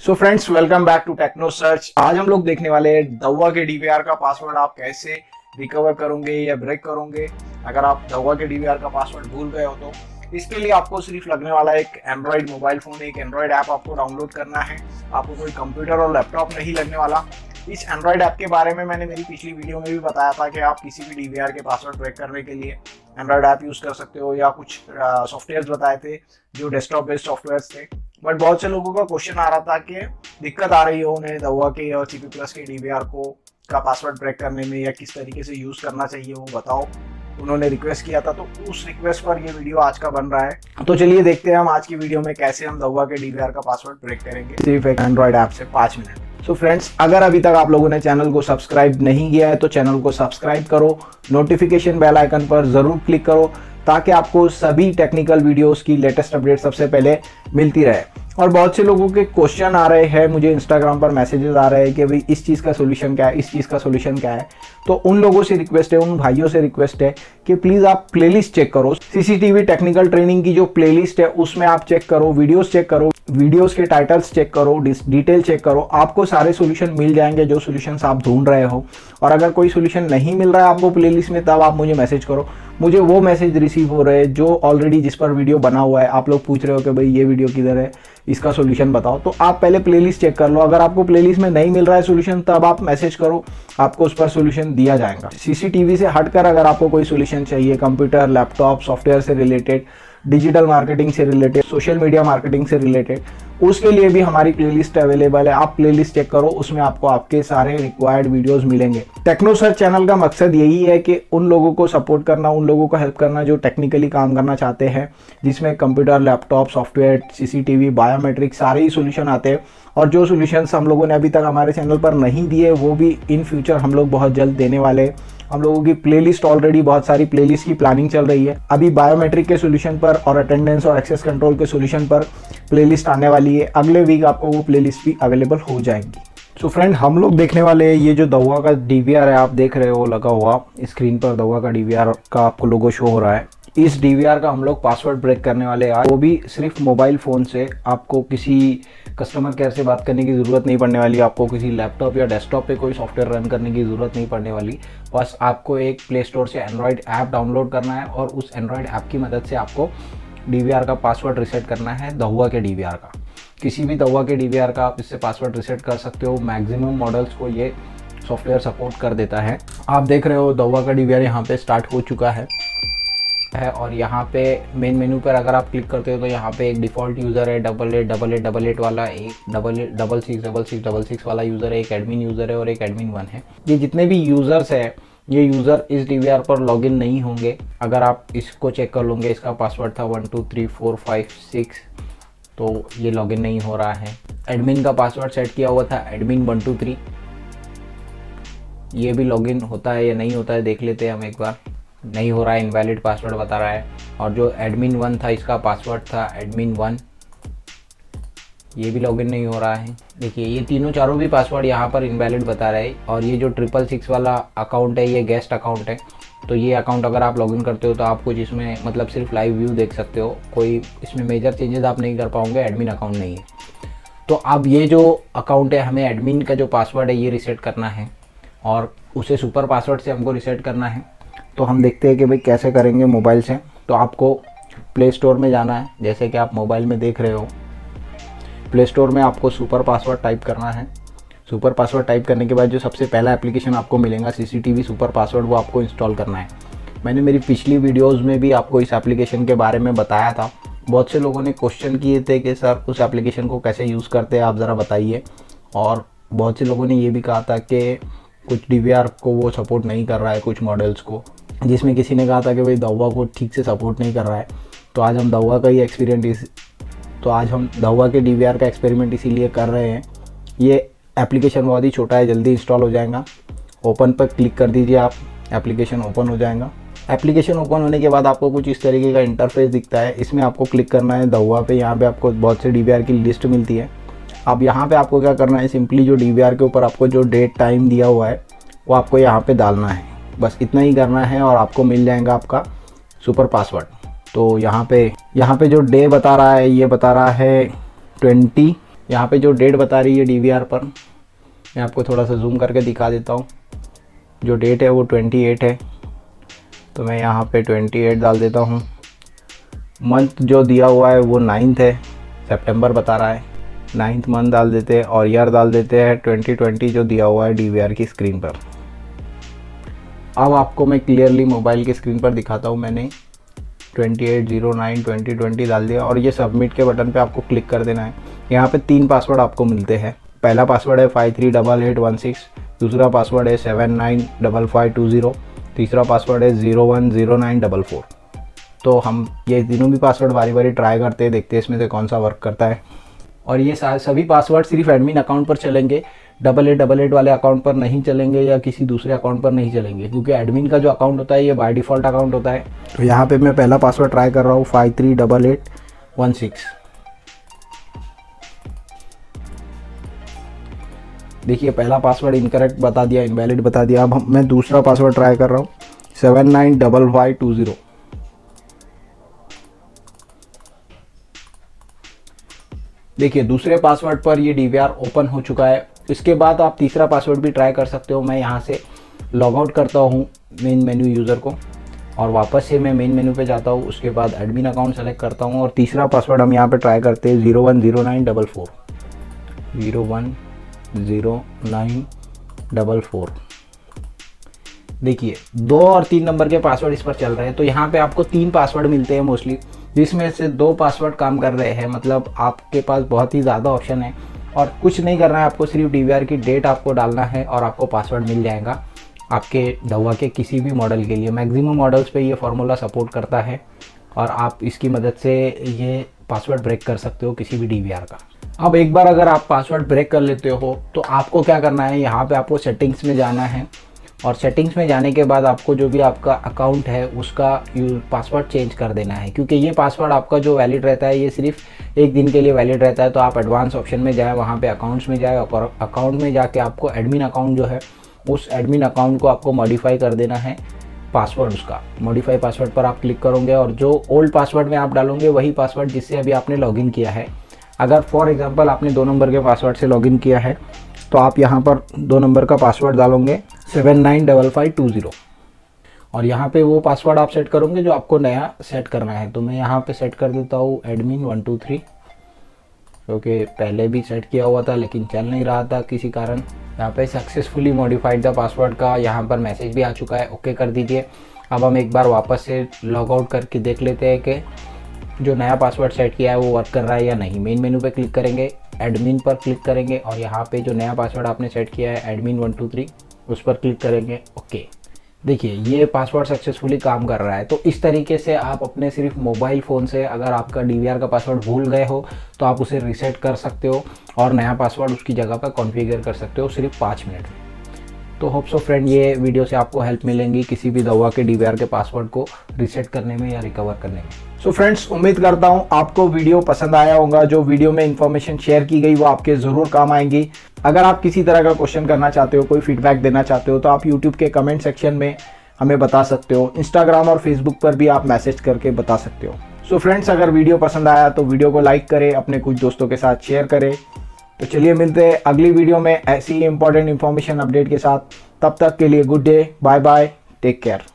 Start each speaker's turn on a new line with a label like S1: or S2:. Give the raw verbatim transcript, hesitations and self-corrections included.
S1: So friends, welcome back to Techno Search. आज हम लोग देखने वाले हैं दावा के डीवीआर का पासवर्ड आप कैसे रिकवर करोगे या ब्रेक करोगे अगर आप दावा के डीवीआर का पासवर्ड भूल गए हो। तो इसके लिए आपको सिर्फ लगने वाला एक एंड्रॉइड मोबाइल फोन, एक एंड्रॉइड ऐप आपको डाउनलोड करना है। आपको कोई कंप्यूटर और लैपटॉप नहीं लगने वाला। इस एंड्रॉइड ऐप के बारे में मैंने मेरी पिछली वीडियो में भी बताया था कि आप किसी भी डीवीआर के पासवर्ड ब्रेक करने के लिए एंड्रॉइड ऐप यूज़ कर सकते हो, या कुछ सॉफ्टवेयर्स बताए थे जो डेस्कटॉप बेस्ड सॉफ्टवेयर्स थे। बट बहुत से लोगों का क्वेश्चन आ रहा था कि दिक्कत आ रही है उन्हें दावा के और सीपी प्लस के डीवीआर को का पासवर्ड ब्रेक करने में, या किस तरीके से यूज़ करना चाहिए वो बताओ। उन्होंने रिक्वेस्ट किया था, तो उस रिक्वेस्ट पर ये वीडियो आज का बन रहा है। तो चलिए देखते हैं हम आज की वीडियो में कैसे हम दावा के डीवीआर का पासवर्ड ब्रेक करेंगे सिर्फ एक एंड्रॉइड ऐप से पाँच मिनट। सो so फ्रेंड्स, अगर अभी तक आप लोगों ने चैनल को सब्सक्राइब नहीं किया है तो चैनल को सब्सक्राइब करो, नोटिफिकेशन बेल आइकन पर जरूर क्लिक करो ताकि आपको सभी टेक्निकल वीडियोस की लेटेस्ट अपडेट सबसे पहले मिलती रहे। और बहुत से लोगों के क्वेश्चन आ रहे हैं, मुझे इंस्टाग्राम पर मैसेजेस आ रहे हैं कि भाई इस चीज़ का सोल्यूशन क्या है, इस चीज़ का सोल्यूशन क्या है। तो उन लोगों से रिक्वेस्ट है, उन भाइयों से रिक्वेस्ट है कि प्लीज़ आप प्लेलिस्ट चेक करो। सीसीटीवी टेक्निकल ट्रेनिंग की जो प्लेलिस्ट है उसमें आप चेक करो, वीडियोस चेक करो, वीडियोस के टाइटल्स चेक करो, डिटेल चेक करो। आपको सारे सोल्यूशन मिल जाएंगे जो सोल्यूशंस आप ढूंढ रहे हो। और अगर कोई सोल्यूशन नहीं मिल रहा है आपको प्लेलिस्ट में, तब आप मुझे मैसेज करो। मुझे वो मैसेज रिसीव हो रहे हैं जो ऑलरेडी जिस पर वीडियो बना हुआ है। आप लोग पूछ रहे हो कि भाई ये वीडियो किधर है, इसका सोल्यूशन बताओ। तो आप पहले प्लेलिस्ट चेक कर लो। अगर आपको प्लेलिस्ट में नहीं मिल रहा है सोल्यूशन, तब आप मैसेज करो, आपको उस पर सोल्यूशन दिया जाएगा। सीसीटीवी से हटकर अगर आपको कोई सोल्यूशन चाहिए, कंप्यूटर, लैपटॉप, सॉफ्टवेयर से रिलेटेड, डिजिटल मार्केटिंग से रिलेटेड, सोशल मीडिया मार्केटिंग से रिलेटेड, उसके लिए भी हमारी प्लेलिस्ट अवेलेबल है। आप प्लेलिस्ट चेक करो, उसमें आपको आपके सारे रिक्वायर्ड वीडियोस मिलेंगे। टेक्नो सर्च चैनल का मकसद यही है कि उन लोगों को सपोर्ट करना, उन लोगों को हेल्प करना जो टेक्निकली काम करना चाहते हैं, जिसमें computer, laptop, software, CCTV, biometric सारे ही सोल्यूशन आते हैं। और जो सोल्यूशंस हम लोगों ने अभी तक हमारे चैनल पर नहीं दिए वो भी इन फ्यूचर हम लोग बहुत जल्द देने वाले हैं। हम लोगों की प्लेलिस्ट ऑलरेडी बहुत सारी प्लेलिस्ट की प्लानिंग चल रही है। अभी बायोमेट्रिक के सोल्यूशन पर और अटेंडेंस और एक्सेस कंट्रोल के सोल्यूशन पर प्लेलिस्ट आने वाली है। अगले वीक आपको वो प्लेलिस्ट भी अवेलेबल हो जाएंगी। सो फ्रेंड, हम लोग देखने वाले हैं ये जो दावा का डीवीआर है, आप देख रहे हो लगा हुआ स्क्रीन पर दावा का डीवीआर का आपको लोगो शो हो रहा है। इस डीवीआर का हम लोग पासवर्ड ब्रेक करने वाले हैं, वो भी सिर्फ मोबाइल फ़ोन से। आपको किसी कस्टमर केयर से बात करने की ज़रूरत नहीं पड़ने वाली, आपको किसी लैपटॉप या डेस्कटॉप पे कोई सॉफ्टवेयर रन करने की ज़रूरत नहीं पड़ने वाली। बस आपको एक प्ले स्टोर से एंड्रॉयड ऐप डाउनलोड करना है और उस एंड्रॉयड ऐप की मदद से आपको डीवीआर का पासवर्ड रिसेट करना है, दावा के डीवीआर का। किसी भी दावा के डीवीआर का आप इससे पासवर्ड रिसेट कर सकते हो। मैक्सिमम मॉडल्स को ये सॉफ्टवेयर सपोर्ट कर देता है। आप देख रहे हो दावा का डीवीआर यहाँ पे स्टार्ट हो चुका है है और यहाँ पे मेन मेनू पर अगर आप क्लिक करते हो तो यहाँ पे एक डिफ़ॉल्ट यूज़र है, double eight double eight double eight वाला, एक double eight double six double six double six वाला यूज़र है, एक एडमिन यूज़र है और एक एडमिन वन है। ये जितने भी यूज़र्स है, ये यूज़र इस डीवीआर पर लॉगिन नहीं होंगे। अगर आप इसको चेक कर लोगे, इसका पासवर्ड था one two three four five six, तो ये लॉगिन नहीं हो रहा है। एडमिन का पासवर्ड सेट किया हुआ था एडमिन वन टू थ्री, ये भी लॉगिन होता है या नहीं होता है देख लेते हैं हम एक बार। नहीं हो रहा है, इनवैलिड पासवर्ड बता रहा है। और जो एडमिन वन था, इसका पासवर्ड था एडमिन वन, ये भी लॉगिन नहीं हो रहा है। देखिए ये तीनों चारों भी पासवर्ड यहाँ पर इनवैलिड बता रहे हैं। और ये जो ट्रिपल सिक्स वाला अकाउंट है, ये गेस्ट अकाउंट है। तो ये अकाउंट अगर आप लॉगिन करते हो तो आप कुछ इसमें मतलब सिर्फ लाइव व्यू देख सकते हो, कोई इसमें मेजर चेंजेस आप नहीं कर पाओगे, एडमिन अकाउंट नहीं है। तो अब ये जो अकाउंट है, हमें एडमिन का जो पासवर्ड है ये रिसेट करना है और उसे सुपर पासवर्ड से हमको रिसेट करना है। तो हम देखते हैं कि भाई कैसे करेंगे मोबाइल से। तो आपको प्ले स्टोर में जाना है, जैसे कि आप मोबाइल में देख रहे हो। प्ले स्टोर में आपको सुपर पासवर्ड टाइप करना है। सुपर पासवर्ड टाइप करने के बाद जो सबसे पहला एप्लीकेशन आपको मिलेगा सीसीटीवी सुपर पासवर्ड, वो आपको इंस्टॉल करना है। मैंने मेरी पिछली वीडियोज़ में भी आपको इस एप्लीकेशन के बारे में बताया था। बहुत से लोगों ने क्वेश्चन किए थे कि सर उस एप्लीकेशन को कैसे यूज़ करते हैं, आप ज़रा बताइए। और बहुत से लोगों ने ये भी कहा था कि कुछ डीवीआर को वो सपोर्ट नहीं कर रहा है, कुछ मॉडल्स को, जिसमें किसी ने कहा था कि भाई दावा को ठीक से सपोर्ट नहीं कर रहा है। तो आज हम दावा का ही एक्सपीरियंस तो आज हम दावा के डीवीआर का एक्सपेरिमेंट इसीलिए कर रहे हैं। ये एप्लीकेशन बहुत ही छोटा है, जल्दी इंस्टॉल हो जाएगा। ओपन पर क्लिक कर दीजिए आप, एप्लीकेशन ओपन हो जाएगा। एप्लीकेशन ओपन होने के बाद आपको कुछ इस तरीके का इंटरफेस दिखता है। इसमें आपको क्लिक करना है दावा पे। यहाँ पे आपको बहुत से डीवीआर की लिस्ट मिलती है। अब यहाँ पे आपको क्या करना है, सिंपली जो डीवीआर के ऊपर आपको जो डेट टाइम दिया हुआ है वो आपको यहाँ पे डालना है। बस इतना ही करना है और आपको मिल जाएगा आपका सुपर पासवर्ड। तो यहाँ पे यहाँ पे जो डे बता रहा है, ये बता रहा है ट्वेंटी यहाँ पे जो डेट बता रही है डीवीआर पर, मैं आपको थोड़ा सा जूम करके दिखा देता हूँ। जो डेट है वो अट्ठाईस है, तो मैं यहाँ पे अट्ठाईस डाल देता हूँ। मंथ जो दिया हुआ है वो नाइन्थ है, सितंबर बता रहा है, नाइन्थ मंथ डाल देते हैं और ईयर डाल देते हैं ट्वेंटी ट्वेंटी जो दिया हुआ है डीवीआर की स्क्रीन पर। अब आपको मैं क्लियरली मोबाइल की स्क्रीन पर दिखाता हूँ। मैंने अट्ठाईस ज़ीरो नाइन ट्वेंटी ट्वेंटी डाल दिया और ये सबमिट के बटन पे आपको क्लिक कर देना है। यहाँ पे तीन पासवर्ड आपको मिलते हैं। पहला पासवर्ड है five three double eight one six, दूसरा पासवर्ड है seven nine double five two zero, तीसरा पासवर्ड है zero one zero nine double four. तो हम ये तीनों भी पासवर्ड बारी बारी ट्राई करते हैं, देखते हैं इसमें से कौन सा वर्क करता है। और ये सभी पासवर्ड सिर्फ एडमिन अकाउंट पर चलेंगे, डबल एट डबल एट वाले अकाउंट पर नहीं चलेंगे या किसी दूसरे अकाउंट पर नहीं चलेंगे, क्योंकि एडमिन का जो अकाउंट होता है ये बाय डिफ़ॉल्ट अकाउंट होता है। तो यहाँ पे मैं पहला पासवर्ड ट्राई कर रहा हूँ five three double eight one six. देखिए पहला पासवर्ड इनकरेक्ट बता दिया, इनवैलिड बता दिया। अब मैं दूसरा पासवर्ड ट्राई कर रहा हूँ seven nine double five two zero. देखिए दूसरे पासवर्ड पर ये डीवीआर ओपन हो चुका है। इसके बाद आप तीसरा पासवर्ड भी ट्राई कर सकते हो। मैं यहाँ से लॉग आउट करता हूँ मेन मेन्यू यूज़र को और वापस से मैं मेन मेन्यू पे जाता हूँ। उसके बाद एडमिन अकाउंट सेलेक्ट करता हूँ और तीसरा पासवर्ड हम यहाँ पे ट्राई करते हैं zero one zero nine double four, zero one zero nine double four. देखिए दो और तीन नंबर के पासवर्ड इस पर चल रहे हैं। तो यहाँ पे आपको तीन पासवर्ड मिलते हैं मोस्टली, जिसमें से दो पासवर्ड काम कर रहे हैं। मतलब आपके पास बहुत ही ज़्यादा ऑप्शन है और कुछ नहीं करना है आपको, सिर्फ डीवीआर की डेट आपको डालना है और आपको पासवर्ड मिल जाएगा आपके दवा के किसी भी मॉडल के लिए। मैक्सिमम मॉडल्स पे ये फार्मूला सपोर्ट करता है और आप इसकी मदद से ये पासवर्ड ब्रेक कर सकते हो किसी भी डीवीआर का। अब एक बार अगर आप पासवर्ड ब्रेक कर लेते हो तो आपको क्या करना है, यहाँ पे आपको सेटिंग्स में जाना है और सेटिंग्स में जाने के बाद आपको जो भी आपका अकाउंट है उसका पासवर्ड चेंज कर देना है, क्योंकि ये पासवर्ड आपका जो वैलिड रहता है ये सिर्फ एक दिन के लिए वैलिड रहता है। तो आप एडवांस ऑप्शन में जाए, वहाँ पे अकाउंट्स में जाए और अकाउंट में जाके आपको एडमिन अकाउंट जो है उस एडमिन अकाउंट को आपको मॉडिफाई कर देना है पासवर्ड उसका। मॉडिफाई पासवर्ड पर आप क्लिक करोगे और जो ओल्ड पासवर्ड में आप डालोगे वही पासवर्ड जिससे अभी आपने लॉगिन किया है। अगर फॉर एग्जांपल आपने दो नंबर के पासवर्ड से लॉगिन किया है तो आप यहाँ पर दो नंबर का पासवर्ड डालोगे seven nine double five two zero और यहाँ पे वो पासवर्ड आप सेट करोगे जो आपको नया सेट करना है। तो मैं यहाँ पे सेट कर देता हूँ एडमिन वन टू थ्री, क्योंकि पहले भी सेट किया हुआ था लेकिन चल नहीं रहा था किसी कारण। यहाँ पे सक्सेसफुली मॉडिफाइड द पासवर्ड का यहाँ पर मैसेज भी आ चुका है, ओके कर दीजिए। अब हम एक बार वापस से लॉग आउट करके देख लेते हैं कि जो नया पासवर्ड सेट किया है वो वर्क कर रहा है या नहीं। मेन मेनू पे क्लिक करेंगे, एडमिन पर क्लिक करेंगे और यहाँ पे जो नया पासवर्ड आपने सेट किया है एडमिन वन टू थ्री उस पर क्लिक करेंगे, ओके। देखिए ये पासवर्ड सक्सेसफुली काम कर रहा है। तो इस तरीके से आप अपने सिर्फ मोबाइल फ़ोन से अगर आपका डीवीआर का पासवर्ड भूल गए हो तो आप उसे रीसेट कर सकते हो और नया पासवर्ड उसकी जगह पर कॉन्फ़िगर कर सकते हो सिर्फ पाँच मिनट में। तो होप सो फ्रेंड ये वीडियो से आपको हेल्प मिलेंगी किसी भी दवा के डीवीआर के पासवर्ड को रीसेट करने में या रिकवर करने में। सो so फ्रेंड्स उम्मीद करता हूँ आपको वीडियो पसंद आया होगा। जो वीडियो में इंफॉर्मेशन शेयर की गई वो आपके ज़रूर काम आएंगी। अगर आप किसी तरह का क्वेश्चन करना चाहते हो, कोई फीडबैक देना चाहते हो तो आप यूट्यूब के कमेंट सेक्शन में हमें बता सकते हो। इंस्टाग्राम और फेसबुक पर भी आप मैसेज करके बता सकते हो। सो so फ्रेंड्स अगर वीडियो पसंद आया तो वीडियो को लाइक करें, अपने कुछ दोस्तों के साथ शेयर करें। तो चलिए मिलते हैं अगली वीडियो में ऐसी ही इंपॉर्टेंट इन्फॉर्मेशन अपडेट के साथ। तब तक के लिए good day, bye bye, take care.